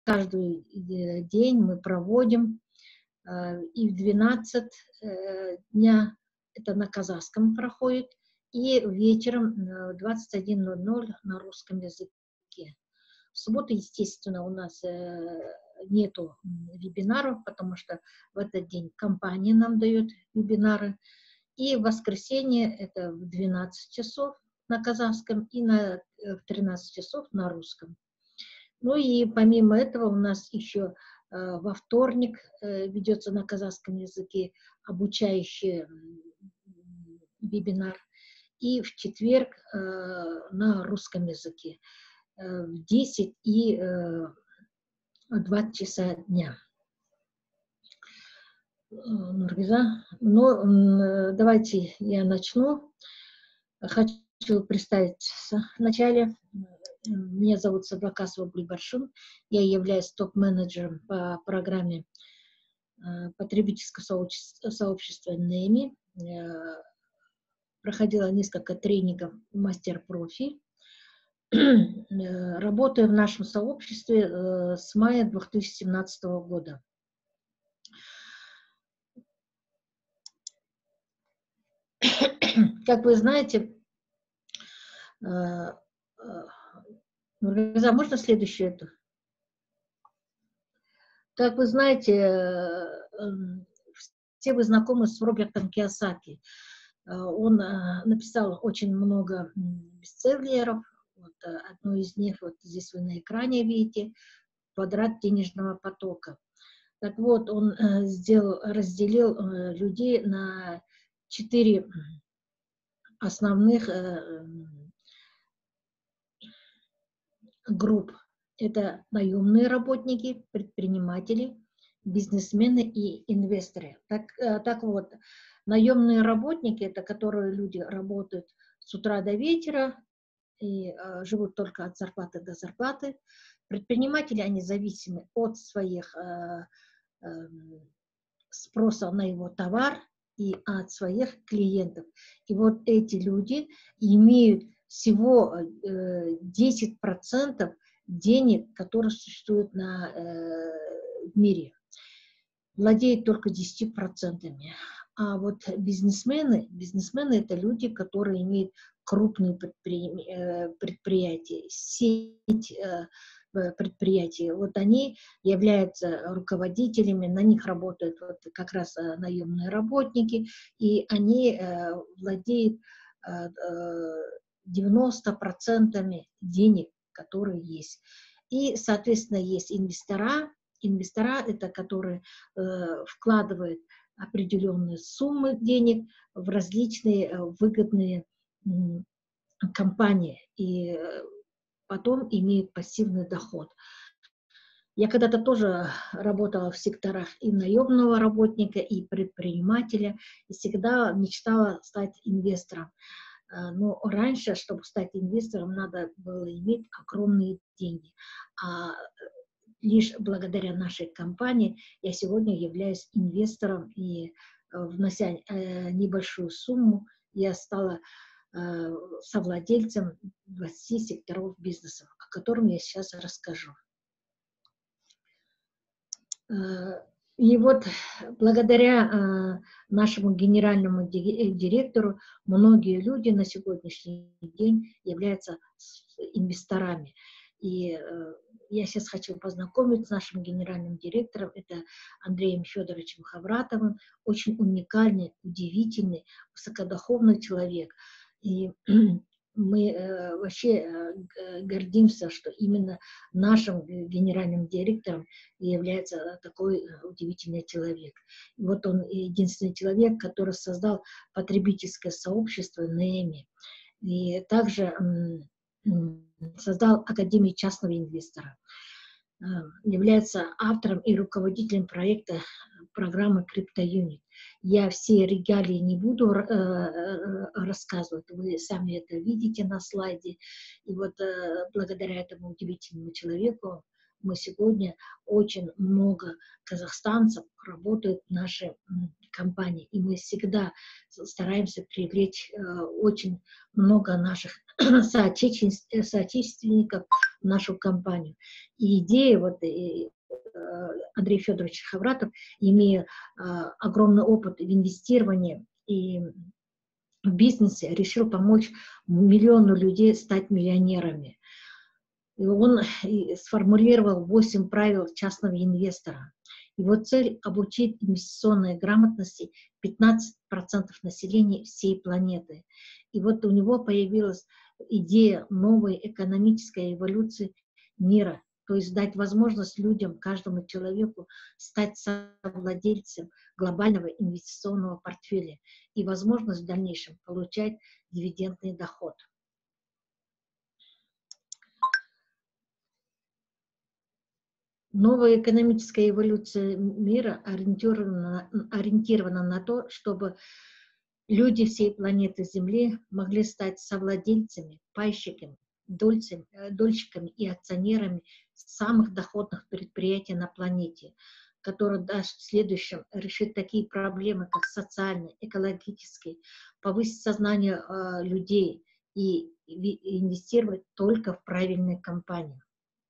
каждый день мы проводим, и в 12 дня это на казахском проходит, и вечером в 21:00 на русском языке. В субботу, естественно, у нас нету вебинаров, потому что в этот день компания нам дает вебинары. И в воскресенье это в 12 часов на казахском и в 13 часов на русском. Ну и помимо этого у нас еще во вторник ведется на казахском языке обучающий вебинар, и в четверг на русском языке в 10 и 20 часа дня. Нургиза, ну, давайте я начну. Хочу представиться вначале. Меня зовут Садвакасова Гульбаршин. Я являюсь топ-менеджером по программе потребительского сообщества НЭМИ. Проходила несколько тренингов мастер-профи. Работаю в нашем сообществе с мая 2017 года. Как вы знаете, Нургиза, можно следующее это? Как вы знаете, все вы знакомы с Робертом Кийосаки. Он написал очень много бестселлеров. Вот, одно из них, вот здесь вы на экране видите, «Квадрат денежного потока». Так вот, он разделил людей на 4 основных групп. Это наемные работники, предприниматели, бизнесмены и инвесторы. Так вот, наемные работники — это которые люди работают с утра до вечера и живут только от зарплаты до зарплаты. Предприниматели, они зависимы от своих спроса на его товар и от своих клиентов. И вот эти люди имеют всего 10% денег, которые существуют в мире. Владеют только 10%. А вот бизнесмены это люди, которые имеют крупные предприятия, сеть предприятий. Вот они являются руководителями, на них работают вот как раз наемные работники, и они владеют 90% денег, которые есть. И, соответственно, есть инвестора. Инвестора — это которые вкладывают определенные суммы денег в различные выгодные компании и потом имеют пассивный доход. Я когда-то тоже работала в секторах и наемного работника, и предпринимателя, и всегда мечтала стать инвестором. Но раньше, чтобы стать инвестором, надо было иметь огромные деньги. А лишь благодаря нашей компании я сегодня являюсь инвестором, и внося небольшую сумму, я стала совладельцем 20 секторов бизнеса, о котором я сейчас расскажу. И вот благодаря нашему генеральному директору многие люди на сегодняшний день являются инвесторами. И я сейчас хочу познакомить с нашим генеральным директором, это Андреем Федоровичем Хавратовым, очень уникальный, удивительный, высокодуховный человек. И мы вообще гордимся, что именно нашим генеральным директором является такой удивительный человек. И вот он единственный человек, который создал потребительское сообщество НЭМИ. И также создал Академию частного инвестора. Является автором и руководителем проекта программы CryptoUnit. Я все регалии не буду рассказывать, вы сами это видите на слайде. И вот благодаря этому удивительному человеку мы сегодня очень много казахстанцев работают в нашей компании. И мы всегда стараемся привлечь очень много наших соотечественников в нашу компанию. И идея, вот Андрей Федорович Хавратов, имея огромный опыт в инвестировании и в бизнесе, решил помочь миллиону людей стать миллионерами. И он сформулировал 8 правил частного инвестора. Его цель – обучить инвестиционной грамотности 15% населения всей планеты. И вот у него появилась идея новой экономической эволюции мира, то есть дать возможность людям, каждому человеку стать совладельцем глобального инвестиционного портфеля и возможность в дальнейшем получать дивидендный доход. Новая экономическая эволюция мира ориентирована на то, чтобы люди всей планеты Земли могли стать совладельцами, пайщиками, дольщиками и акционерами самых доходных предприятий на планете, которые даст в следующем решить такие проблемы, как социальные, экологические, повысить сознание людей и инвестировать только в правильные компании.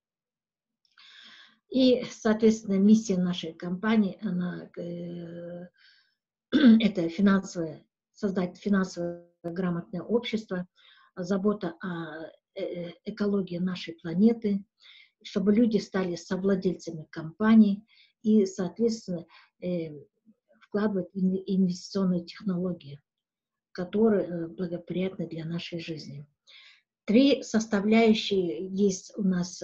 И, соответственно, миссия нашей компании, она, это создать финансово грамотное общество, забота о экологии нашей планеты, чтобы люди стали совладельцами компаний и, соответственно, вкладывать в инвестиционные технологии, которые благоприятны для нашей жизни. 3 составляющие есть у нас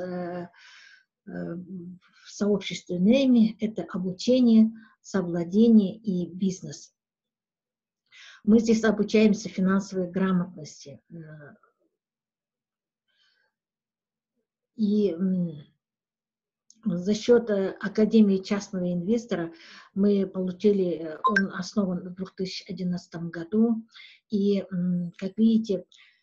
в сообществе NAMI – это обучение, совладение и бизнес. Мы здесь обучаемся финансовой грамотности. И за счет Академии частного инвестора мы получили, он основан в 2011 году, и, как видите,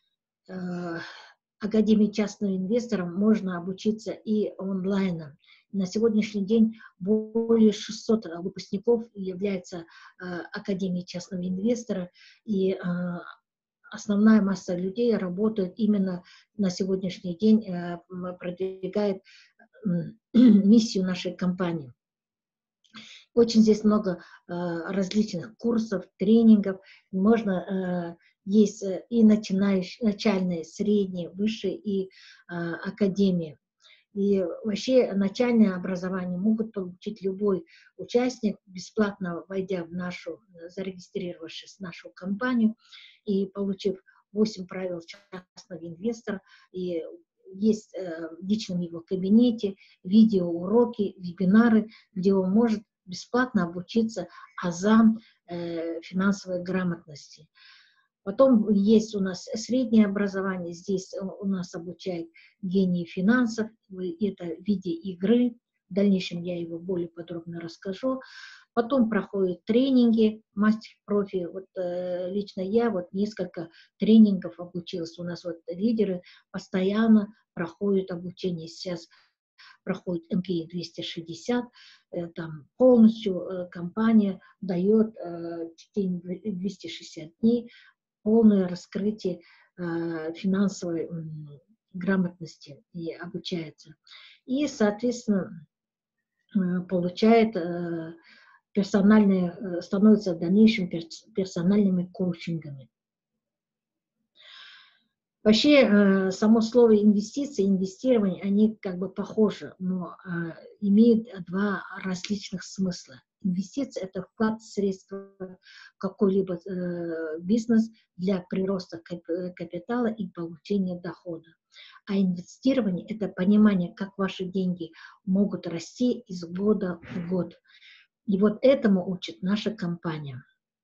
Академии частного инвестора можно обучиться и онлайн. На сегодняшний день более 600 выпускников являются Академией частного инвестора, и основная масса людей работает именно на сегодняшний день, продвигает миссию нашей компании. Очень здесь много различных курсов, тренингов. Можно есть и начальные, средние, высшие и академии. И вообще начальное образование могут получить любой участник, бесплатно войдя в нашу, зарегистрировавшись в нашу компанию и получив 8 правил частного инвестора. И есть в личном его кабинете видеоуроки, вебинары, где он может бесплатно обучиться азам финансовой грамотности. Потом есть у нас среднее образование, здесь у нас обучают гении финансов, это в виде игры, в дальнейшем я его более подробно расскажу. Потом проходят тренинги, мастер-профи, вот лично я вот несколько тренингов обучилась, у нас вот лидеры постоянно проходят обучение, сейчас проходит MPA 260, там полностью компания дает в течение 260 дней полное раскрытие финансовой грамотности и обучается. И, соответственно, получает становится в дальнейшем персональными коучингами. Вообще, само слово инвестиции, инвестирование, они как бы похожи, но имеют 2 различных смысла. Инвестиция – это вклад средства в какой-либо бизнес для прироста капитала и получения дохода. А инвестирование – это понимание, как ваши деньги могут расти из года в год. И вот этому учит наша компания.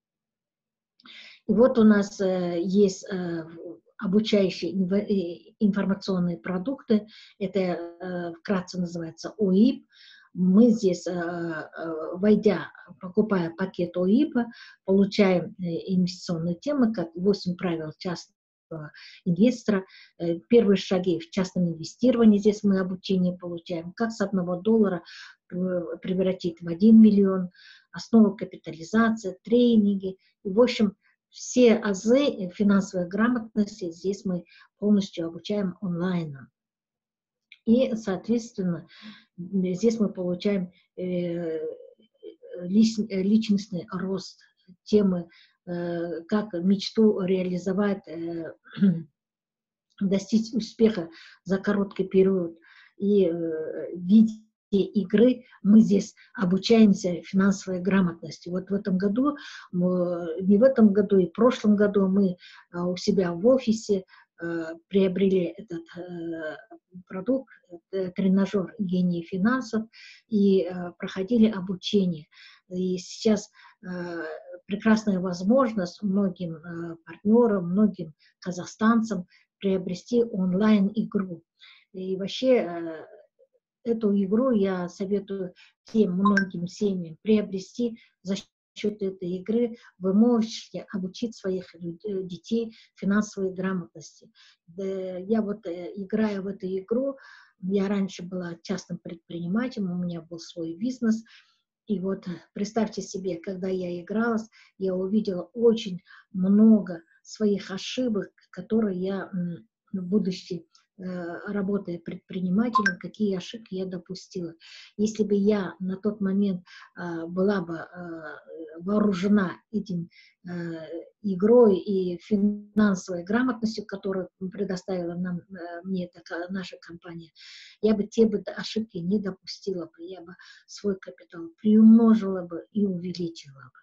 И вот у нас есть обучающие информационные продукты, это вкратце называется ОИП. Мы здесь, войдя, покупая пакет ОИП, получаем инвестиционные темы, как 8 правил частного инвестора, первые шаги в частном инвестировании, здесь мы обучение получаем, как с $1 превратить в 1 миллион, основы капитализации, тренинги, и, в общем, все азы финансовой грамотности здесь мы полностью обучаем онлайн. И, соответственно, здесь мы получаем личностный рост, темы, как мечту реализовать, достичь успеха за короткий период. И в виде игры мы здесь обучаемся финансовой грамотности. Вот в этом году, не в этом году, и в прошлом году мы у себя в офисе приобрели этот продукт, тренажер гений финансов, и проходили обучение. И сейчас прекрасная возможность многим партнерам, многим казахстанцам приобрести онлайн-игру. И вообще эту игру я советую тем многим семьям приобрести. За счет этой игры вы можете обучить своих детей финансовой грамотности. Я вот, играя в эту игру, я раньше была частным предпринимателем, у меня был свой бизнес. И вот представьте себе, когда я игралась, я увидела очень много своих ошибок, которые я, будучи работая предпринимателем, какие ошибки я допустила. Если бы я на тот момент была бы вооружена этим игрой и финансовой грамотностью, которую предоставила нам, мне наша компания, я бы те бы ошибки не допустила бы, я бы свой капитал приумножила бы и увеличила бы.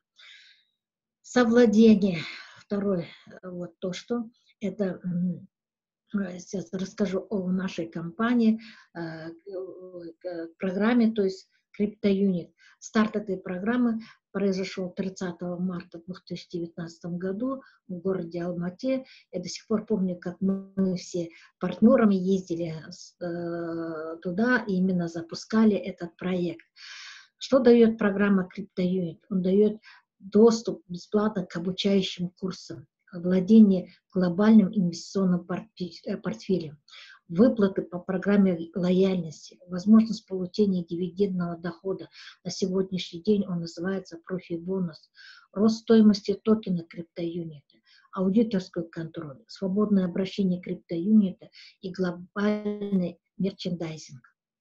Совладение. Второе, вот то, что это... Сейчас расскажу о нашей компании, программе, то есть CryptoUnit. Старт этой программы произошел 30 марта 2019 году в городе Алмате. Я до сих пор помню, как мы все партнерами ездили туда и именно запускали этот проект. Что дает программа CryptoUnit? Он дает доступ бесплатно к обучающим курсам, владение глобальным инвестиционным портфелем, выплаты по программе лояльности, возможность получения дивидендного дохода. На сегодняшний день он называется профи-бонус, рост стоимости токена CryptoUnit, аудиторский контроль, свободное обращение CryptoUnit и глобальный мерчендайзинг.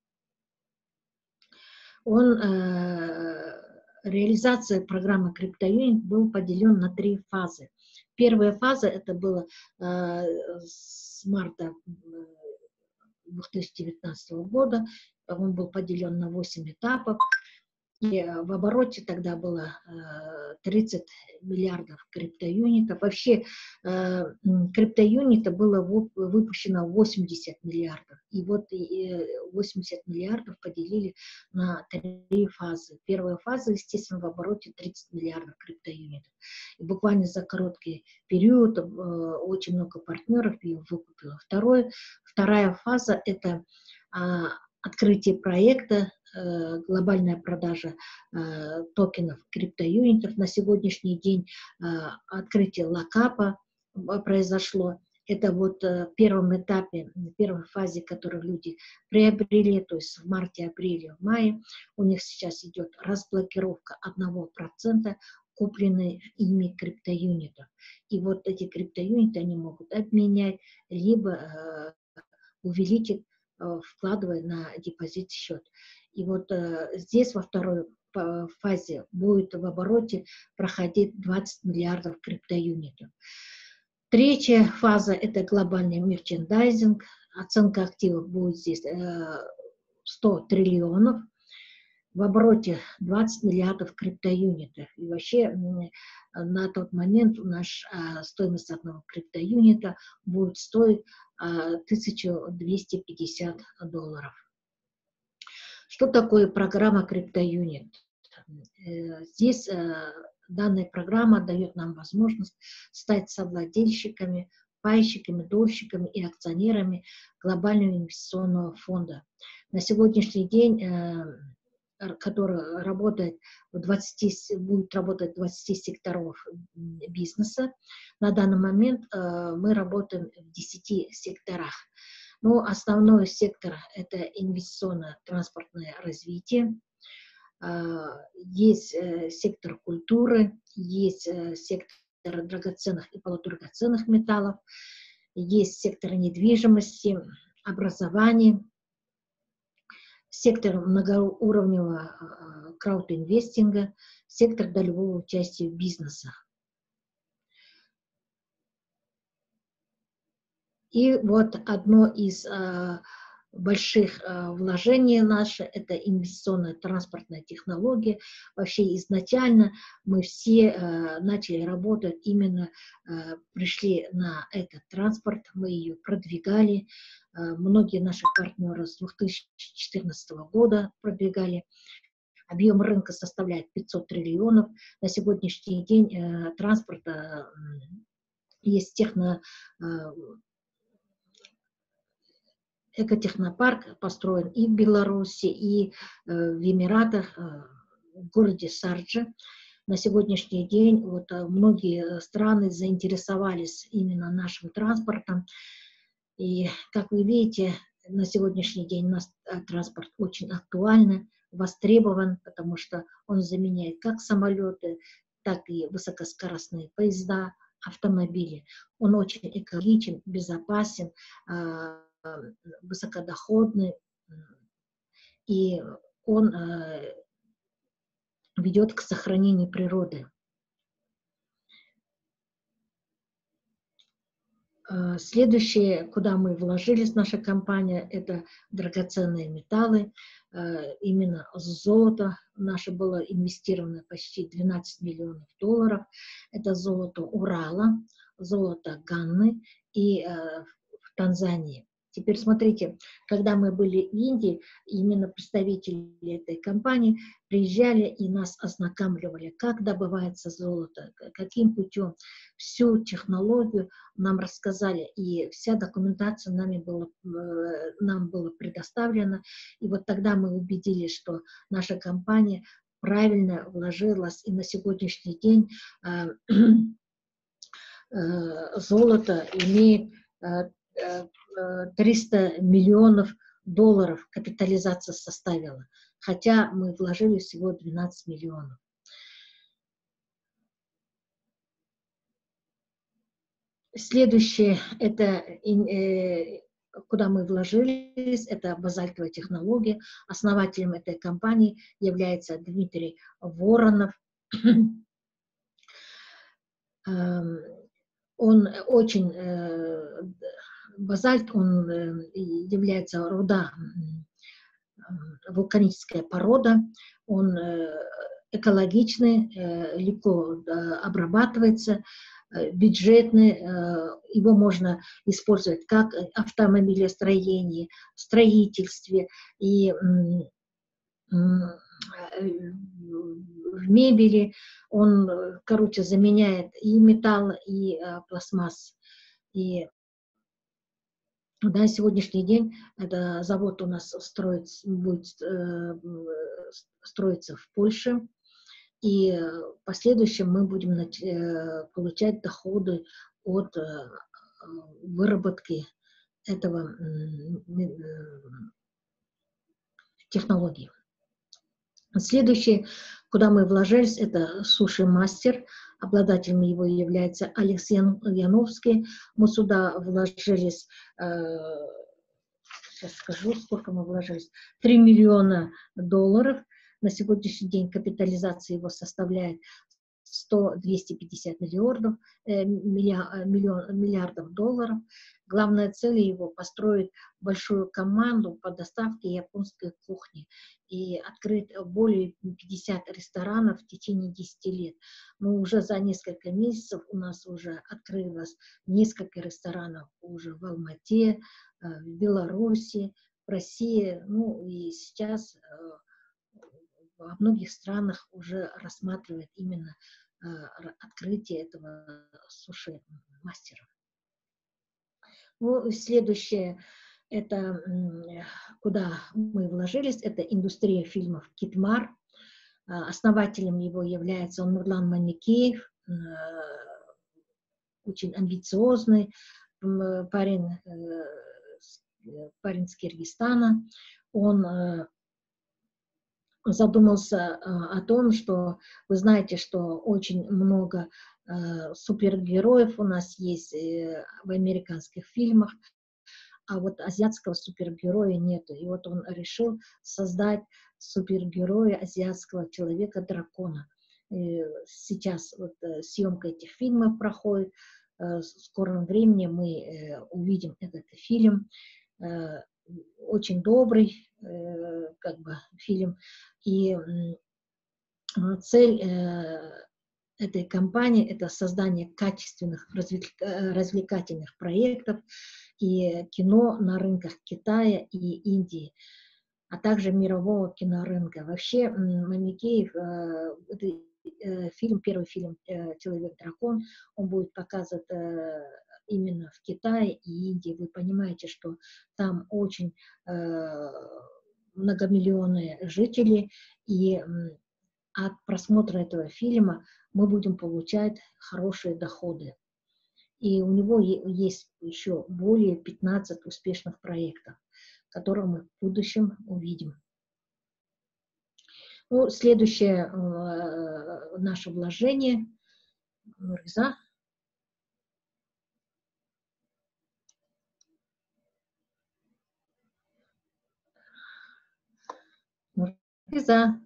Реализация программы CryptoUnit был поделен на 3 фазы. Первая фаза это было с марта 2019 года, он был поделен на 8 этапов. И в обороте тогда было 30 миллиардов криптоюнитов. Вообще криптоюнита было выпущено 80 миллиардов. И вот 80 миллиардов поделили на 3 фазы. Первая фаза, естественно, в обороте 30 миллиардов криптоюнитов. И буквально за короткий период очень много партнеров ее выкупило. Вторая фаза – это открытие проекта, глобальная продажа токенов криптоюнитов. На сегодняшний день открытие локапа произошло. Это вот в первом этапе, в первой фазе, которую люди приобрели, то есть в марте, апреле, в мае, у них сейчас идет разблокировка 1% купленных ими криптоюнитов. И вот эти криптоюниты они могут обменять, либо увеличить, вкладывая на депозит счет. И вот здесь во второй фазе будет в обороте проходить 20 миллиардов криптоюнитов. Третья фаза – это глобальный мерчендайзинг. Оценка активов будет здесь 100 триллионов. В обороте 20 миллиардов криптоюнитов. И вообще на тот момент стоимость одного криптоюнита будет стоить $1250. Что такое программа CryptoUnit? Здесь данная программа дает нам возможность стать совладельщиками, пайщиками, долщиками и акционерами глобального инвестиционного фонда. На сегодняшний день, который работает будет работать в 20 секторов бизнеса, на данный момент мы работаем в 10 секторах. Но основной сектор – это инвестиционно-транспортное развитие. Есть сектор культуры, есть сектор драгоценных и полудрагоценных металлов, есть сектор недвижимости, образования, сектор многоуровневого краудинвестинга, сектор долевого участия в бизнесах. И вот одно из больших вложений наше — это инвестиционная транспортная технология. Вообще изначально мы все начали работать, именно пришли на этот транспорт, мы ее продвигали. Многие наши партнеры с 2014 года продвигали. Объем рынка составляет 500 триллионов. На сегодняшний день транспорта есть экотехнопарк построен и в Беларуси, и в Эмиратах, в городе Шарджа. На сегодняшний день вот многие страны заинтересовались именно нашим транспортом. И, как вы видите, на сегодняшний день наш транспорт очень актуальный, востребован, потому что он заменяет как самолеты, так и высокоскоростные поезда, автомобили. Он очень экологичен, безопасен, высокодоходный, и он ведет к сохранению природы. Следующее, куда мы вложились, наша компания, это драгоценные металлы. Именно золото наше было инвестировано почти 12 миллионов долларов. Это золото Урала, золото Ганны и в Танзании. Теперь смотрите, когда мы были в Индии, именно представители этой компании приезжали и нас ознакомливали, как добывается золото, каким путем. Всю технологию нам рассказали, и вся документация нам была предоставлена. И вот тогда мы убедились, что наша компания правильно вложилась, и на сегодняшний день золото имеет 300 миллионов долларов капитализация составила, хотя мы вложили всего 12 миллионов. Следующее, это куда мы вложились, это базальтовая технология. Основателем этой компании является Дмитрий Воронов. Он очень, базальт, он является руда, вулканическая порода, он экологичный, легко обрабатывается, бюджетный, его можно использовать как в автомобилестроении, в строительстве и в мебели. Он, короче, заменяет и металл, и пластмасс. И на сегодняшний день это завод у нас будет строиться в Польше. И в последующем мы будем получать доходы от выработки этого технологии. Следующее, куда мы вложились, это суши-мастер. Обладателем его является Алекс Яновский. Мы сюда вложились, сейчас скажу, сколько мы вложились, 3 миллиона долларов. На сегодняшний день капитализация его составляет 100-250 миллиардов долларов. Главная цель его — построить большую команду по доставке японской кухни и открыть более 50 ресторанов в течение 10 лет. Но уже за несколько месяцев у нас уже открылось несколько ресторанов уже в Алмате, в Беларуси, в России, ну и сейчас во многих странах уже рассматривают именно открытие этого суши-мастера. Ну, следующее, это куда мы вложились, это индустрия фильмов «Китмар». Основателем его является Нурлан Маникеев, очень амбициозный парень с Киргизстана. Он задумался о том, что вы знаете, что очень много супергероев у нас есть в американских фильмах. а вот азиатского супергероя нету. И вот он решил создать супергероя азиатского человека-дракона. Сейчас вот съемка этих фильмов проходит. В скором времени мы увидим этот фильм. Очень добрый как бы фильм. И цель этой кампании — это создание качественных развлекательных проектов и кино на рынках Китая и Индии, а также мирового кинорынка. Вообще, Мамикеев, первый фильм «Человек-дракон», он будет показан именно в Китае и Индии. Вы понимаете, что там очень многомиллионные жители, и от просмотра этого фильма мы будем получать хорошие доходы. И у него есть еще более 15 успешных проектов, которые мы в будущем увидим. Ну, следующее наше вложение. Нургиза. Нургиза.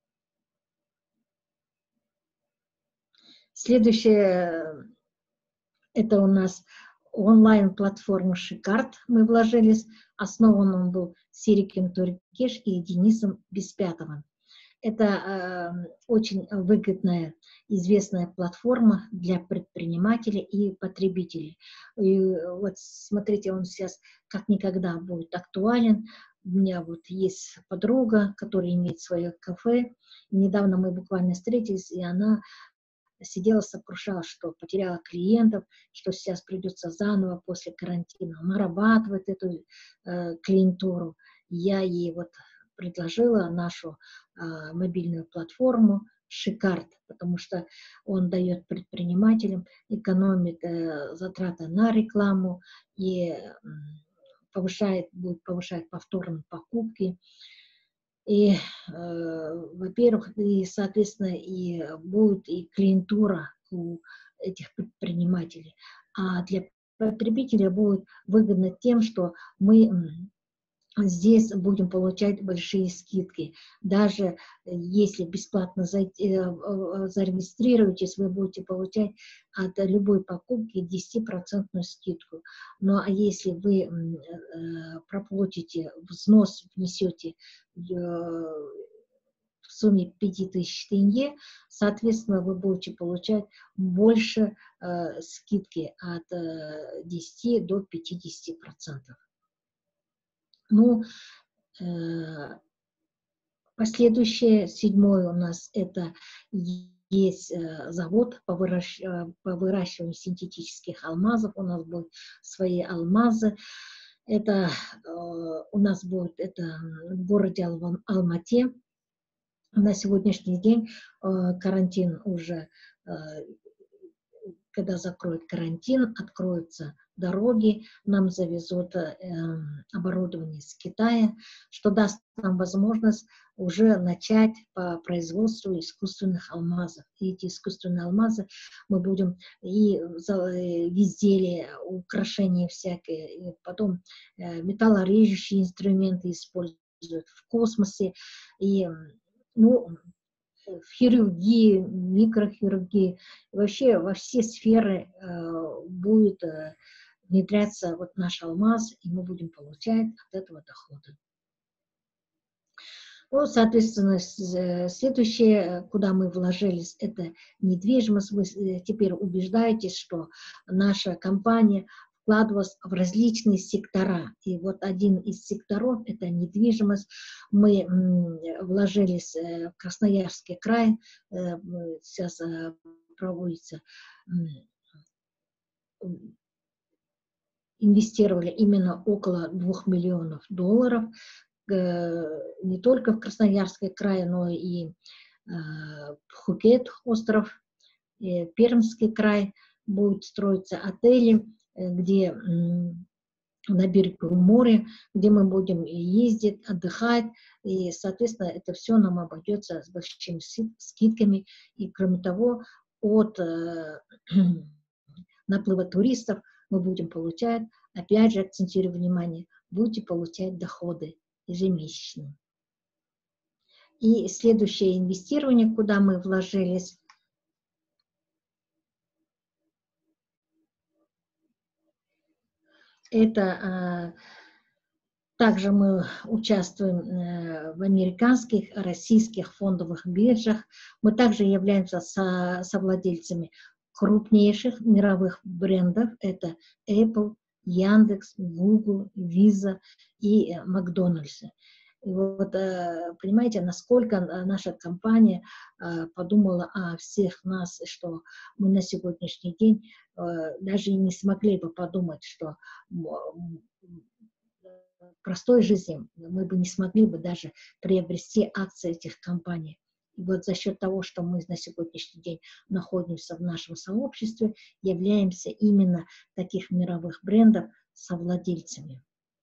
Следующее это у нас онлайн-платформа Шикарт. Мы вложились. Основан он был Сириком Туркеш и Денисом Беспятовым. Это очень выгодная, известная платформа для предпринимателей и потребителей. И вот смотрите, он сейчас как никогда будет актуален. У меня вот есть подруга, которая имеет свое кафе. Недавно мы буквально встретились, и она сидела, сокрушалась, что потеряла клиентов, что сейчас придется заново после карантина нарабатывать эту клиентуру. Я ей вот предложила нашу мобильную платформу Шикарт, потому что он дает предпринимателям, экономит затраты на рекламу и будет повышать повторные покупки. И, во-первых, и, соответственно, и будет и клиентура у этих предпринимателей. А для потребителя будет выгодно тем, что мы здесь будем получать большие скидки. Даже если бесплатно зарегистрируетесь, вы будете получать от любой покупки 10% скидку. Ну а если вы проплатите взнос, внесете в сумме 5000 тенге, соответственно, вы будете получать больше скидки от 10 до 50%. Ну, последующее, седьмое у нас, это есть завод по выращиванию синтетических алмазов. У нас будут свои алмазы. Это у нас будет это в городе Алмате. На сегодняшний день карантин уже, когда закроют карантин, откроются дороги, нам завезут оборудование с Китая, что даст нам возможность уже начать по производству искусственных алмазов. И эти искусственные алмазы мы будем и изделия, украшения всякие, и потом металлорежущие инструменты используют в космосе, и ну, в хирургии, микрохирургии, вообще во все сферы будет внедряться вот наш алмаз, и мы будем получать от этого доходы. Ну, соответственно, следующее, куда мы вложились, это недвижимость. Вы теперь убеждаетесь, что наша компания вкладывалась в различные сектора. И вот один из секторов – это недвижимость. Мы вложились в Красноярский край. Сейчас проводится, инвестировали именно около 2 миллионов долларов. Не только в Красноярский край, но и Пхукет, остров, Пермский край. Будут строиться отели, где на берегу моря, где мы будем ездить, отдыхать, и, соответственно, это все нам обойдется с большими скидками, и, кроме того, от наплыва туристов мы будем получать опять же, акцентирую внимание, будете получать доходы ежемесячно. И следующее инвестирование, куда мы вложились, это также мы участвуем в американских, российских фондовых биржах. Мы также являемся совладельцами крупнейших мировых брендов. Это Apple, Яндекс, Google, Visa и Макдональдс. И вот, понимаете, насколько наша компания подумала о всех нас, что мы на сегодняшний день даже и не смогли бы подумать, что в простой жизни мы бы не смогли бы даже приобрести акции этих компаний. И вот за счет того, что мы на сегодняшний день находимся в нашем сообществе, являемся именно таких мировых брендов совладельцами.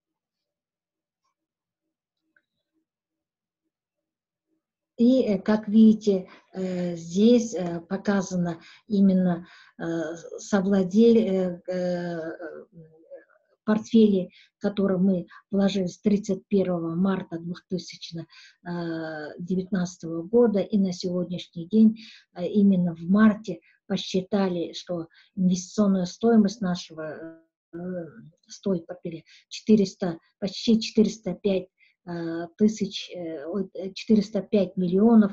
И, как видите, здесь показано именно портфели, которые мы вложили с 31 марта 2019 года, и на сегодняшний день, именно в марте, посчитали, что инвестиционная стоимость нашего стоит портфеля почти 405 тысяч, 405 миллионов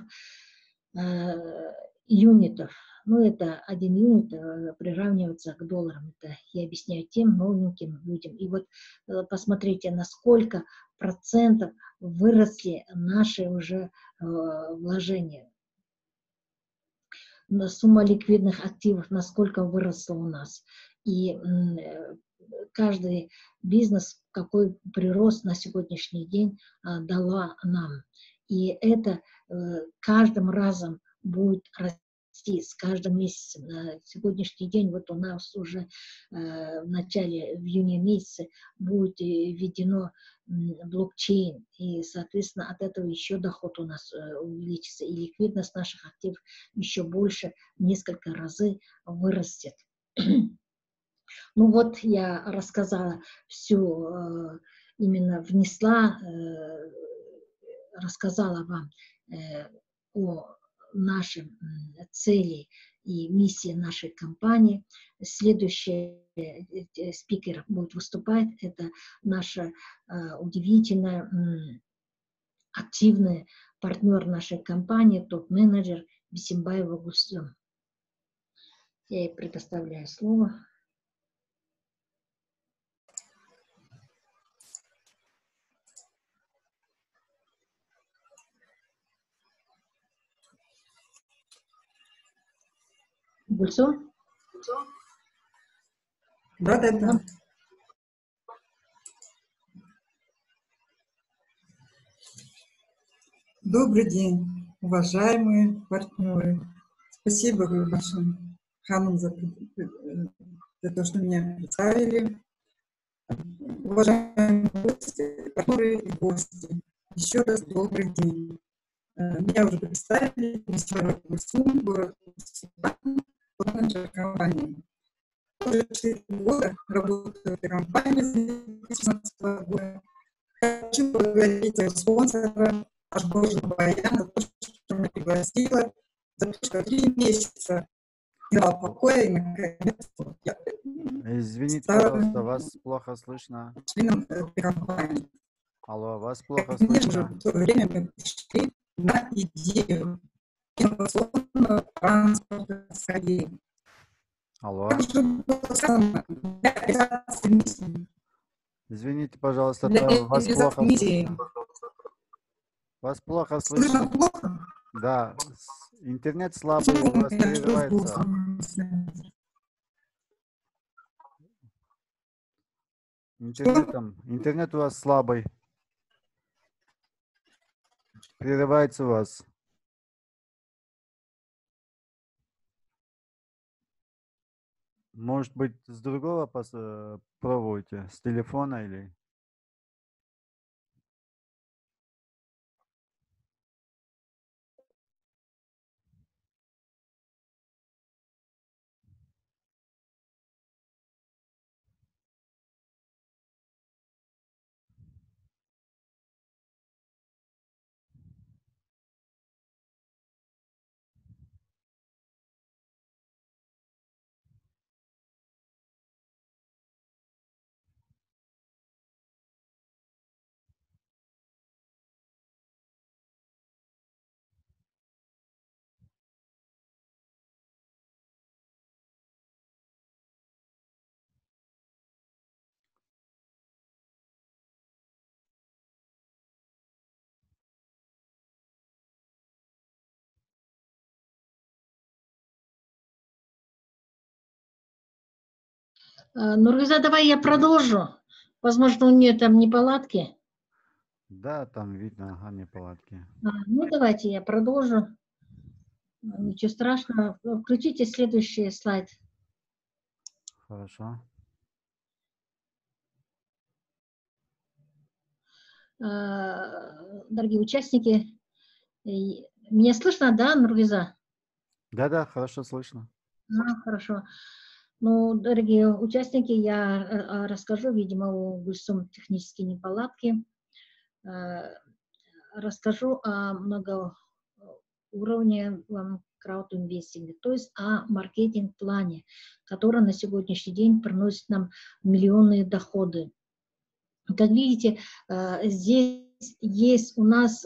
юнитов. Ну, это один юнит приравнивается к долларам. Это я объясняю тем новеньким людям. И вот посмотрите, на сколько процентов выросли наши уже вложения. Сумма ликвидных активов, насколько выросла у нас. И каждый бизнес, какой прирост на сегодняшний день дала нам. И это каждым разом будет расти с каждым месяцем. На сегодняшний день, вот у нас уже в начале, в июне месяце будет введено блокчейн, и, соответственно, от этого еще доход у нас увеличится, и ликвидность наших активов еще больше, в несколько разы вырастет. Ну вот я рассказала всю, именно внесла, рассказала вам о нашей цели и миссии нашей компании. Следующий спикер будет выступать, это наша удивительная, активная партнер нашей компании, топ-менеджер Бисимбаева Гусем. Я ей предоставляю слово. Гульсум? Да. Добрый день, уважаемые партнеры. Спасибо вы большим Ханом за то, что меня представили. Уважаемые гости, партнеры и гости, еще раз добрый день. Меня уже представили, Бисимбаева Гульсум, город Сибан, менеджер компании. Уже 4 года работаю в этой компании с 2016 года. Хочу поблагодарить своего спонсора, Ашбожина Баяна, за то, что меня пригласила, за то, что 3 месяца не дала покоя, и наконец-то я Извините, пожалуйста, вас плохо слышно. членом этой компании. Алло, вас плохо Конечно же, слышно. в то время мы пришли на идею инновационного транспорта скорее. Алло. Также было сказано, для реализации миссии. Извините, пожалуйста, Для вас плохо реализации миссии. слышно. Вас плохо Слышно слышно. плохо? Да, интернет слабый, у вас прерывается. Интернет у вас слабый. Прерывается у вас. Может быть, с другого пробуйте, с телефона или... Нургиза, давай я продолжу. Возможно, у нее там неполадки. Да, там видно, ага, неполадки. Ну, давайте я продолжу. Ничего страшного. Включите следующий слайд. Хорошо. Дорогие участники, меня слышно, да, Нургиза? Да, хорошо слышно. Хорошо. Ну, дорогие участники, я расскажу, видимо, у Гульсум технические неполадки. Расскажу о многоуровневом краудинвестинге, то есть о маркетинг-плане, который на сегодняшний день приносит нам миллионные доходы. Как видите, здесь есть у нас,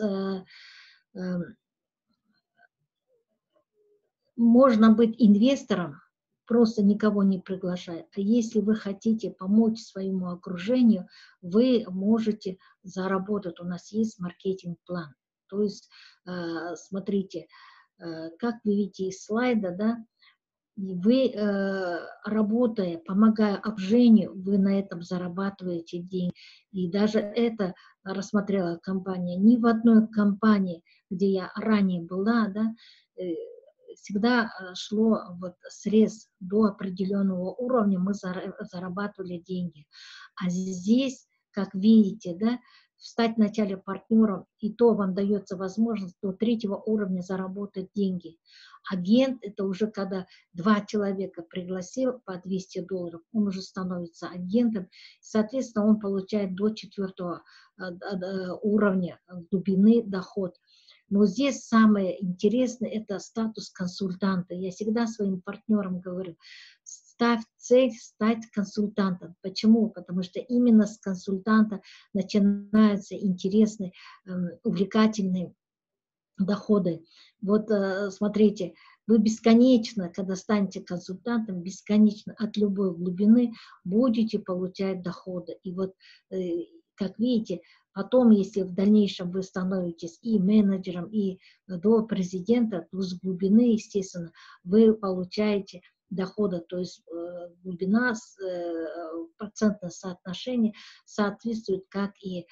можно быть инвестором, просто никого не приглашая. А если вы хотите помочь своему окружению, вы можете заработать. У нас есть маркетинг-план. То есть, смотрите, как вы видите из слайда, да, и вы, работая, помогая окружению, вы на этом зарабатываете деньги. И даже это рассмотрела компания. Ни в одной компании, где я ранее была, да, всегда шло вот срез до определенного уровня, мы зарабатывали деньги. А здесь, как видите, да, стать вначале партнером, и то вам дается возможность до 3-го уровня заработать деньги. Агент – это уже когда 2 человека пригласил по $200, он уже становится агентом, соответственно, он получает до 4-го уровня глубины доход. Но здесь самое интересное – это статус консультанта. Я всегда своим партнерам говорю, ставь цель стать консультантом. Почему? Потому что именно с консультанта начинаются интересные, увлекательные доходы. Вот смотрите, вы бесконечно, когда станете консультантом, бесконечно от любой глубины будете получать доходы. И вот, как видите, потом, если в дальнейшем вы становитесь и менеджером, и до президента, то с глубины, естественно, вы получаете дохода, то есть глубина, процентное соотношение соответствует как и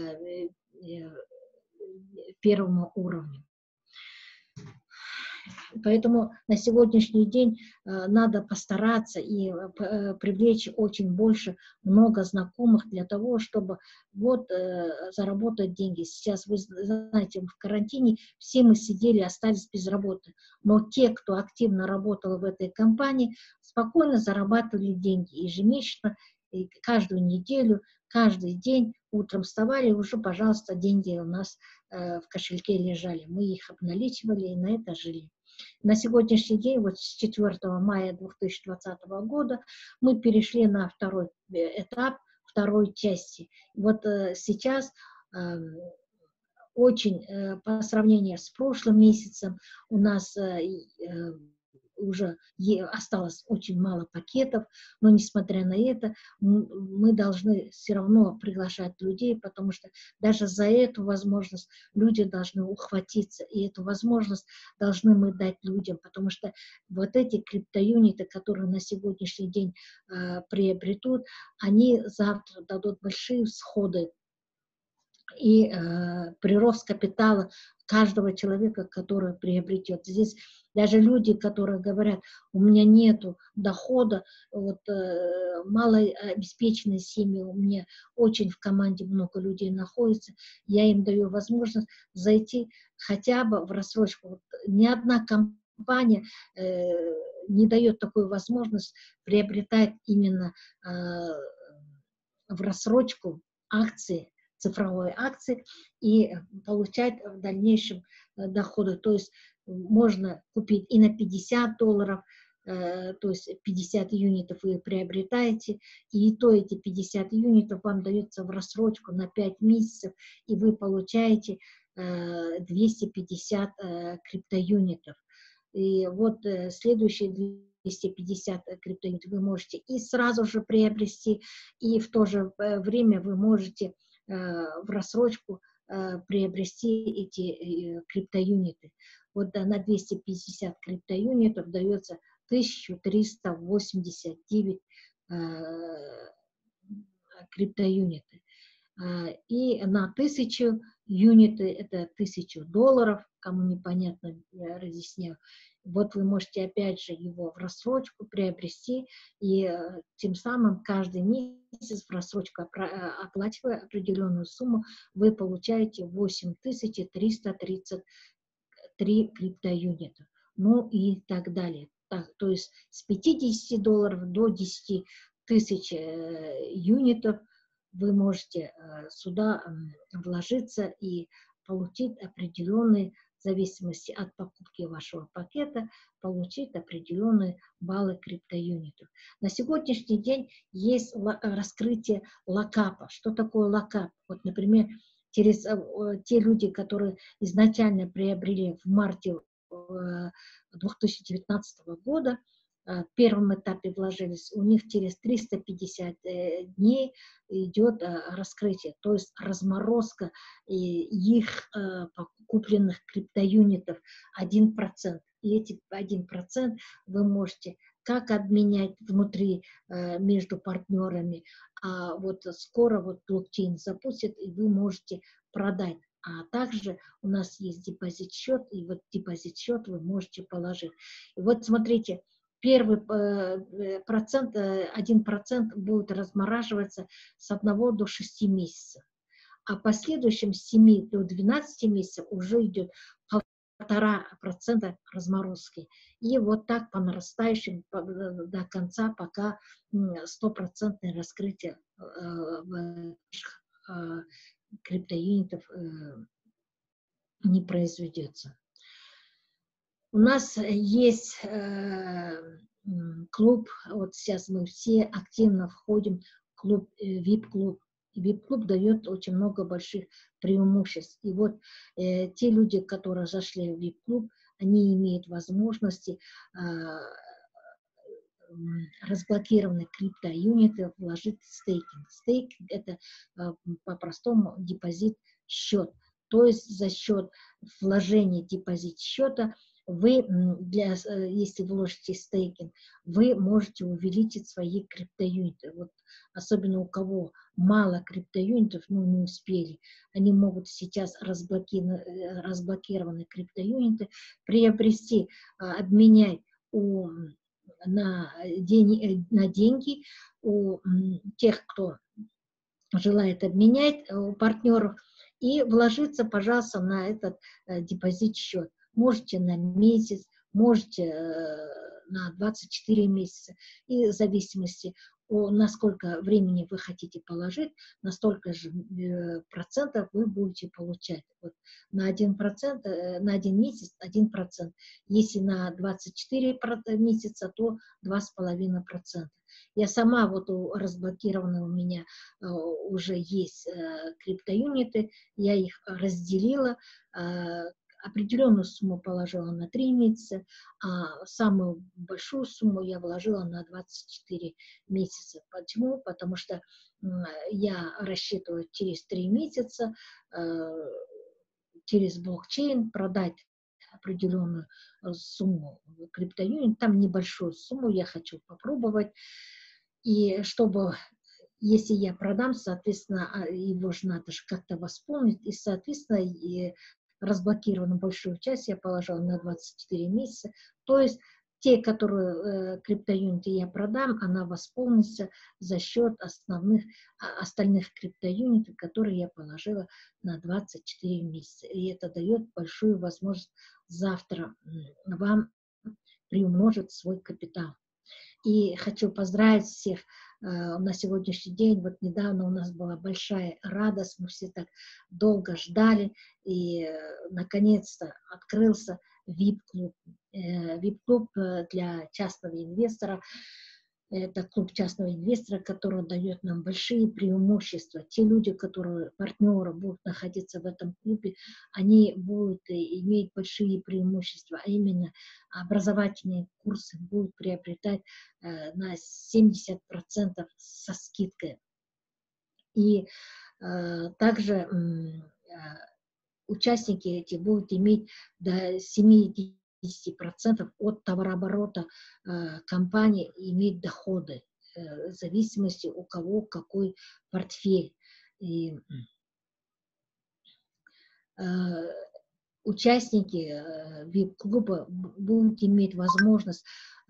первому уровню. Поэтому на сегодняшний день надо постараться и привлечь очень много знакомых для того, чтобы вот заработать деньги. Сейчас, вы знаете, в карантине все мы сидели, остались без работы. Но те, кто активно работал в этой компании, спокойно зарабатывали деньги ежемесячно, и каждую неделю, каждый день утром вставали, уже, пожалуйста, деньги у нас в кошельке лежали. Мы их обналичивали и на это жили. На сегодняшний день, вот с 4 мая 2020 года, мы перешли на второй этап, второй части. Вот сейчас очень, по сравнению с прошлым месяцем, у нас уже осталось очень мало пакетов, но несмотря на это, мы должны все равно приглашать людей, потому что даже за эту возможность люди должны ухватиться, и эту возможность должны мы дать людям, потому что вот эти криптоюниты, которые на сегодняшний день приобретут, они завтра дадут большие всходы и прирост капитала каждого человека, который приобретет. Здесь даже люди, которые говорят, у меня нету дохода, вот, малообеспеченные семьи, у меня очень в команде много людей находится, я им даю возможность зайти хотя бы в рассрочку. Вот, ни одна компания не дает такую возможность приобретать именно в рассрочку акции, цифровой акции, и получать в дальнейшем доходы. То есть можно купить и на $50, то есть 50 юнитов вы приобретаете, и то эти 50 юнитов вам даются в рассрочку на 5 месяцев, и вы получаете 250 криптоюнитов. И вот следующие 250 криптоюнитов вы можете и сразу же приобрести, и в то же время вы можете в рассрочку приобрести эти криптоюниты. Вот на 250 криптоюнитов дается 1389 криптоюниты. И на 1000 юниты, это $1000, кому непонятно, я разъясняю. Вот вы можете опять же его в рассрочку приобрести, и тем самым каждый месяц в рассрочку, оплачивая определенную сумму, вы получаете 8333 криптоюнита. Ну и так далее. То есть с $50 до 10 тысяч юнитов вы можете сюда вложиться и получить определенные, в зависимости от покупки вашего пакета, получить определенные баллы криптоюнитов. На сегодняшний день есть раскрытие локапа. Что такое локап? Вот, например, через те люди, которые изначально приобрели в марте 2019 года, в первом этапе вложились, у них через 350 дней идет раскрытие, то есть разморозка их купленных криптоюнитов 1%. И эти 1% вы можете как обменять внутри между партнерами, а вот скоро вот блокчейн запустит, и вы можете продать. А также у нас есть депозит-счет, и вот депозит-счет вы можете положить. И вот смотрите, первый процент, 1% будет размораживаться с 1 до 6 месяцев. А в последующем с 7 до 12 месяцев уже идет 1,5% разморозки. И вот так по нарастающим до конца, пока 100% раскрытие криптоюнитов не произведется. У нас есть клуб, вот сейчас мы все активно входим в клуб, VIP-клуб. VIP-клуб дает очень много больших преимуществ. И вот те люди, которые зашли в VIP-клуб, они имеют возможности разблокированные криптоюниты вложить в стейкинг. Стейкинг – это по-простому депозит-счет. То есть за счет вложения депозит-счета вы, если вложите стейкинг, вы можете увеличить свои криптоюниты. Вот особенно у кого мало криптоюнитов, ну, не успели, они могут сейчас разблокированные криптоюниты приобрести, обменять на деньги у тех, кто желает обменять, у партнеров, и вложиться, пожалуйста, на этот депозит-счет. Можете на месяц, можете на 24 месяца. И в зависимости насколько времени вы хотите положить, на столько же процентов вы будете получать. Вот на 1%, на 1 месяц 1%. Если на 24 месяца, то 2,5%. Я сама, вот разблокированы у меня уже есть криптоюниты, я их разделила, определенную сумму положила на 3 месяца, а самую большую сумму я вложила на 24 месяца. Почему? Потому что я рассчитываю через 3 месяца через блокчейн продать определенную сумму криптоюнит, там небольшую сумму я хочу попробовать, и чтобы, если я продам, соответственно, его же надо же как-то восполнить, и, соответственно, и разблокированную большую часть я положила на 24 месяца. То есть те, которые криптоюниты я продам, она восполнится за счет остальных криптоюнитов, которые я положила на 24 месяца. И это дает большую возможность завтра вам приумножить свой капитал. И хочу поздравить всех на сегодняшний день. Вот недавно у нас была большая радость, мы все так долго ждали, и наконец-то открылся VIP-клуб. VIP-клуб для частного инвестора. Это клуб частного инвестора, который дает нам большие преимущества. Те люди, которые, партнеры, будут находиться в этом клубе, они будут иметь большие преимущества, а именно образовательные курсы будут приобретать на 70% со скидкой. И также участники эти будут иметь до 70% от товарооборота компании иметь доходы. в зависимости у кого какой портфель. И участники VIP-клуба будут иметь возможность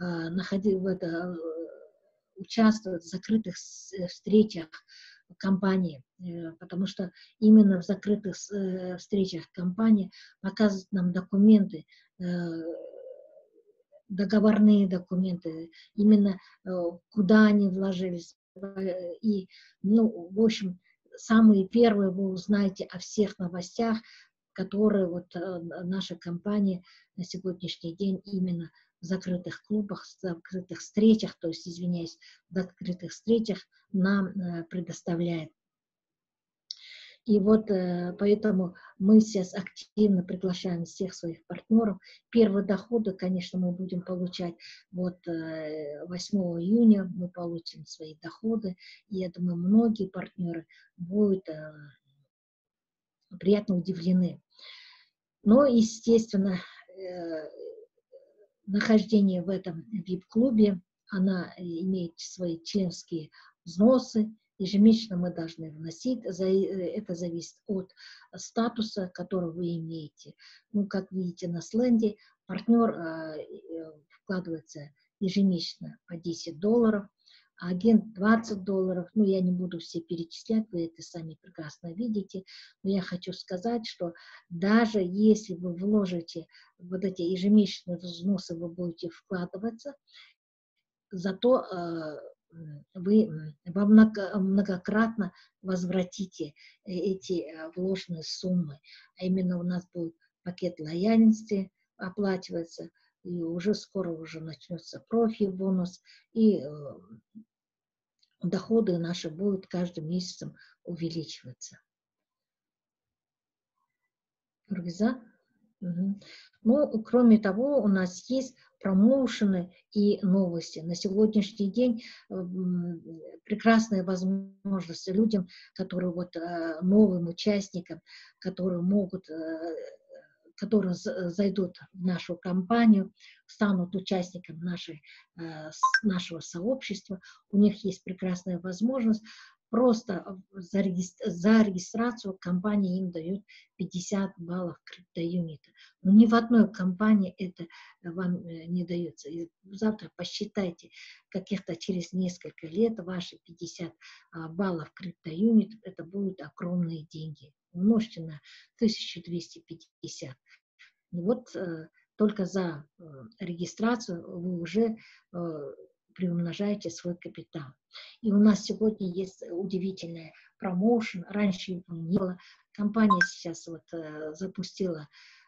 участвовать в закрытых встречах компании, потому что именно в закрытых встречах компании показывают нам документы, договорные документы, именно куда они вложились. И, ну, в общем, самые первые вы узнаете о всех новостях, которые вот наша компания на сегодняшний день именно в закрытых клубах, в закрытых встречах, то есть, извиняюсь, в закрытых встречах нам предоставляет. И вот поэтому мы сейчас активно приглашаем всех своих партнеров. Первые доходы, конечно, мы будем получать вот 8 июня, мы получим свои доходы. И я думаю, многие партнеры будут приятно удивлены. Но, естественно, нахождение в этом VIP-клубе, она имеет свои членские взносы. Ежемесячно мы должны вносить. Это зависит от статуса, который вы имеете. Ну, как видите на сленде, партнер вкладывается ежемесячно по $10, а агент $20. Ну, я не буду все перечислять, вы это сами прекрасно видите. Но я хочу сказать, что даже если вы вложите вот эти ежемесячные взносы, вы будете вкладываться, зато вы многократно возвратите эти вложенные суммы. А именно у нас будет пакет лояльности оплачиваться, и уже скоро уже начнется профи-бонус, и доходы наши будут каждым месяцем увеличиваться. Рубиза? Угу. Ну, кроме того, у нас есть промоушены и новости. На сегодняшний день прекрасная возможность людям, которые вот новым участникам, которые могут, которые зайдут в нашу компанию, станут участником нашего сообщества, у них есть прекрасная возможность. Просто за регистрацию компания им дает 50 баллов криптоюнита. Но ни в одной компании это вам не дается. И завтра посчитайте, каких-то через несколько лет ваши 50 баллов криптоюнитов, это будут огромные деньги. Умножьте на 1250. И вот только за регистрацию вы уже приумножаете свой капитал. И у нас сегодня есть удивительный промоушен. Раньше его не было. Компания сейчас вот запустила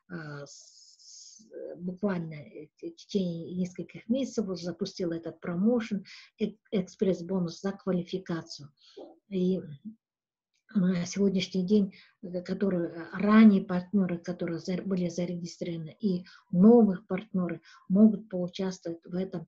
буквально в течение нескольких месяцев запустила этот промоушен, экспресс-бонус за квалификацию. И на сегодняшний день, которые ранее партнеры, которые были зарегистрированы, и новых партнеры могут поучаствовать в этом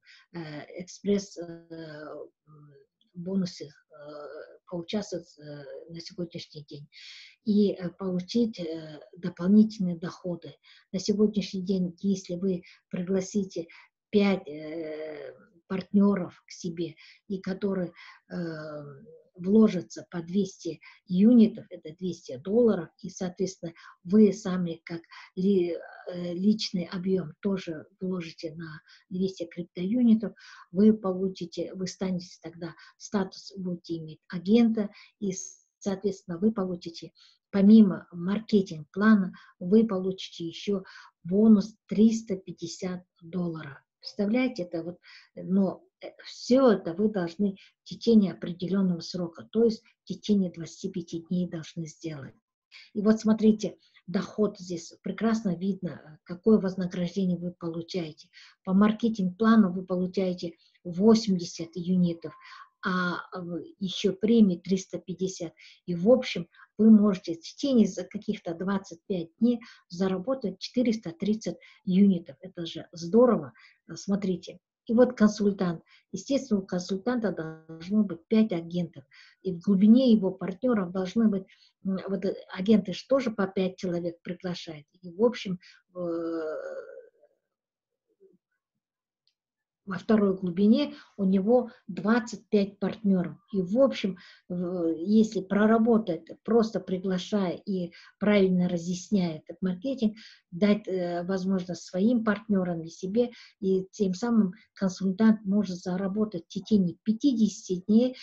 экспресс-бонусе, поучаствовать на сегодняшний день и получить дополнительные доходы. На сегодняшний день, если вы пригласите 5 партнеров к себе, и которые вложатся по 200 юнитов, это $200, и, соответственно, вы сами как личный объем тоже вложите на 200 криптоюнитов, вы станете тогда статус, будете иметь агента, и, соответственно, вы получите, помимо маркетинг-плана, вы получите еще бонус $350. Представляете, это вот, но все это вы должны в течение определенного срока, то есть в течение 25 дней должны сделать. И вот смотрите, доход здесь прекрасно видно, какое вознаграждение вы получаете. По маркетинг-плану вы получаете 80 юнитов, а еще премии 350. И в общем вы можете в течение каких-то 25 дней заработать 430 юнитов. Это же здорово. Смотрите. И вот консультант. Естественно, у консультанта должно быть 5 агентов. И в глубине его партнеров должны быть, вот агенты же тоже по 5 человек приглашают. И в общем, во второй глубине у него 25 партнеров. И, в общем, если проработать, просто приглашая и правильно разъясняя этот маркетинг, дать возможность своим партнерам и себе, и тем самым консультант может заработать в течение 50 дней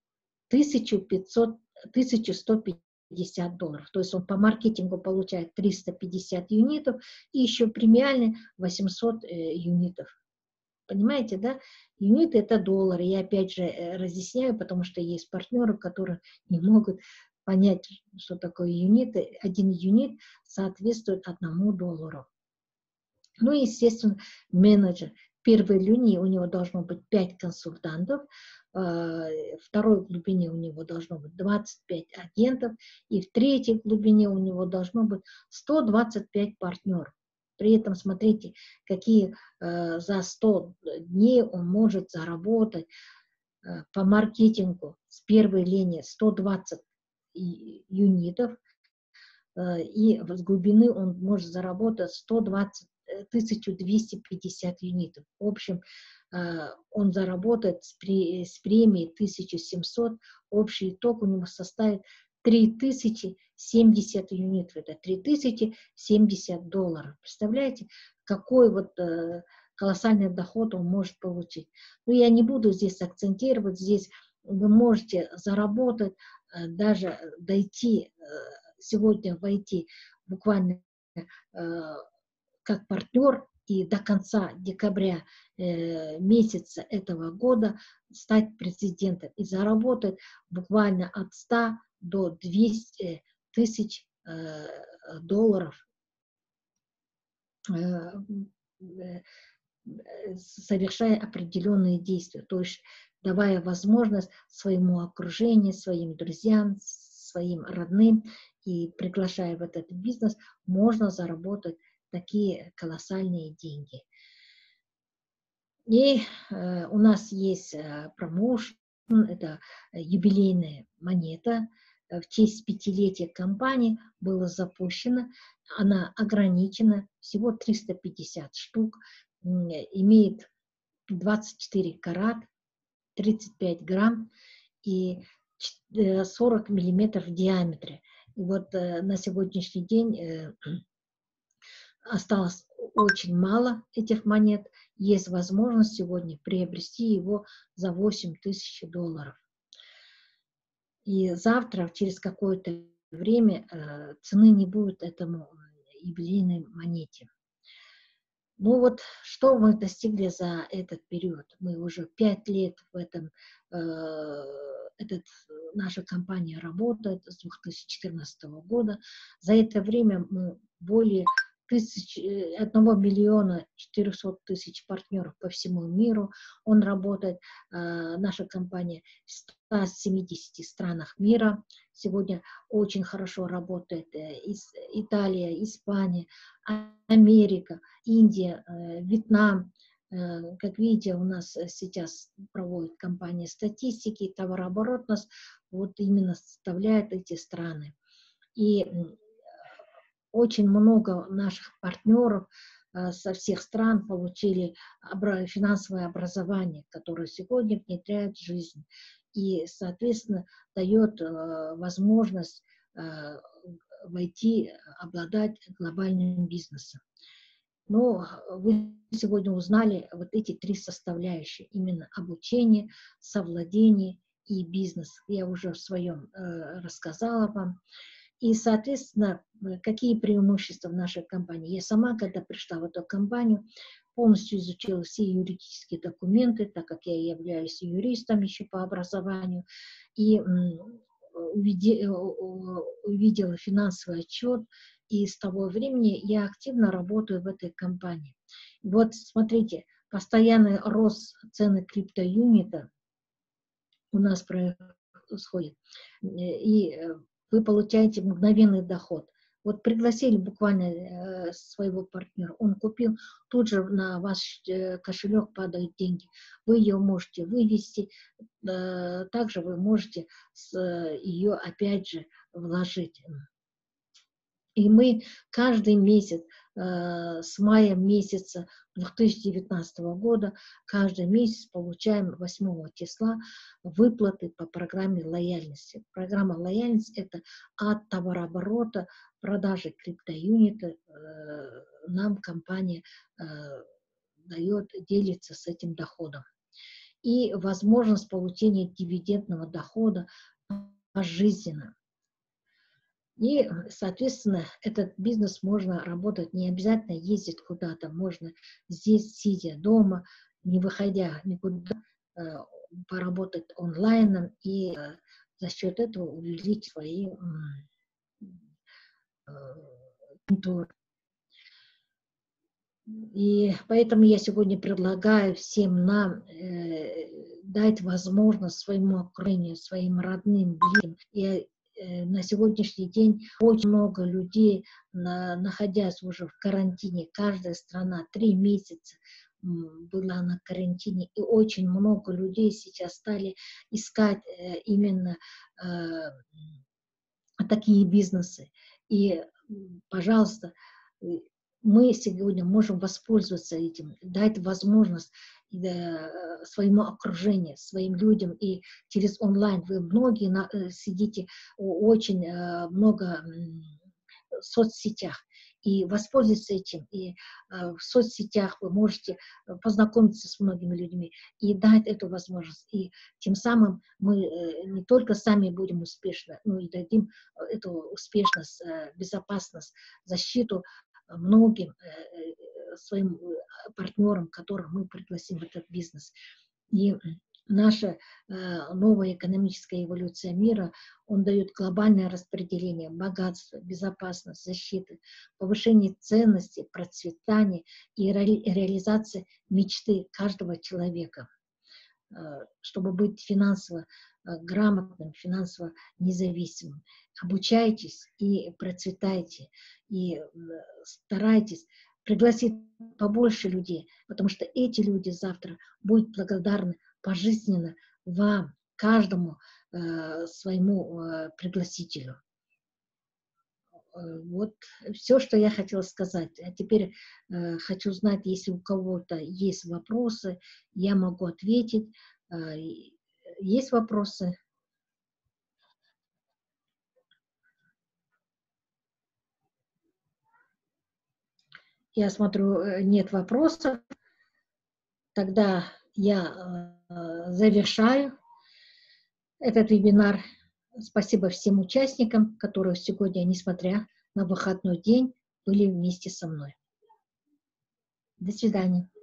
1150 долларов. То есть он по маркетингу получает 350 юнитов и еще премиальные 800 юнитов. Понимаете, да? Юниты – это доллары. Я опять же разъясняю, потому что есть партнеры, которые не могут понять, что такое юниты. Один юнит соответствует 1 доллару. Ну и, естественно, менеджер. В первой линии у него должно быть 5 консультантов, в второй глубине у него должно быть 25 агентов, и в третьей глубине у него должно быть 125 партнеров. При этом смотрите, какие за 100 дней он может заработать по маркетингу с первой линии 120 юнитов, и с глубины он может заработать 1250 юнитов. В общем, он заработает с премией 1700, общий итог у него составит 3070 юнитов, это 3070 долларов. Представляете, какой вот колоссальный доход он может получить. Но я не буду здесь акцентировать, здесь вы можете заработать, даже дойти, сегодня войти буквально как партнер и до конца декабря месяца этого года стать президентом и заработать буквально от 100 до 200 тысяч долларов, совершая определенные действия, то есть давая возможность своему окружению, своим друзьям, своим родным и приглашая в этот бизнес, можно заработать такие колоссальные деньги. И у нас есть промоушен, это юбилейная монета. В честь 5-летия компании была запущена. Она ограничена, всего 350 штук, имеет 24 карат, 35 грамм и 40 миллиметров в диаметре. И вот на сегодняшний день осталось очень мало этих монет. Есть возможность сегодня приобрести его за 8000 долларов. И завтра, через какое-то время, цены не будет этому юбилейной монете. Ну вот, что мы достигли за этот период? Мы уже 5 лет в этом, наша компания работает с 2014 года. За это время мы более 1 миллиона 400 тысяч партнеров по всему миру. Он работает, наша компания, в 170 странах мира. Сегодня очень хорошо работает Италия, Испания, Америка, Индия, Вьетнам. Как видите, у нас сейчас проводит компания статистики, товарооборот нас вот именно составляет эти страны. И очень много наших партнеров со всех стран получили финансовое образование, которое сегодня внедряет в жизнь и, соответственно, дает возможность войти, обладать глобальным бизнесом. Но вы сегодня узнали вот эти 3 составляющие, именно обучение, совладение и бизнес. Я уже в своем рассказала вам. И, соответственно, какие преимущества в нашей компании? Я сама, когда пришла в эту компанию, полностью изучила все юридические документы, так как я являюсь юристом еще по образованию, и увидела финансовый отчет, и с того времени я активно работаю в этой компании. Вот смотрите, постоянный рост цены криптоюнита у нас происходит, и вы получаете мгновенный доход. Вот пригласили буквально своего партнера, он купил, тут же на ваш кошелек падают деньги. Вы ее можете вывести, также вы можете ее опять же вложить. И мы каждый месяц с мая месяца 2019 года каждый месяц получаем 8 числа выплаты по программе лояльности. Программа лояльности — это от товарооборота, продажи криптоюнита нам компания дает, делится с этим доходом. И возможность получения дивидендного дохода пожизненно. И, соответственно, этот бизнес можно работать, не обязательно ездить куда-то, можно здесь, сидя дома, не выходя никуда, поработать онлайн и за счет этого увеличить свои культуры. И поэтому я сегодня предлагаю всем нам дать возможность своему окружению, своим родным, близким. И на сегодняшний день очень много людей, находясь уже в карантине, каждая страна 3 месяца была на карантине, и очень много людей сейчас стали искать именно такие бизнесы. И, пожалуйста, мы сегодня можем воспользоваться этим, дать возможность своему окружению, своим людям. И через онлайн вы многие сидите очень много в соцсетях. И воспользуйтесь этим. И в соцсетях вы можете познакомиться с многими людьми и дать эту возможность. И тем самым мы не только сами будем успешны, но и дадим эту успешность, безопасность, защиту многим своим партнерам, которых мы пригласим в этот бизнес. И наша новая экономическая эволюция мира, он дает глобальное распределение богатства, безопасность, защиты, повышение ценностей, процветания и реализации мечты каждого человека, чтобы быть финансово грамотным, финансово независимым. Обучайтесь и процветайте, и старайтесь пригласить побольше людей, потому что эти люди завтра будут благодарны пожизненно вам, каждому своему пригласителю. Вот все, что я хотела сказать. А теперь хочу знать, если у кого-то есть вопросы, я могу ответить. Есть вопросы? Я смотрю, нет вопросов. Тогда я завершаю этот вебинар. Спасибо всем участникам, которые сегодня, несмотря на выходной день, были вместе со мной. До свидания.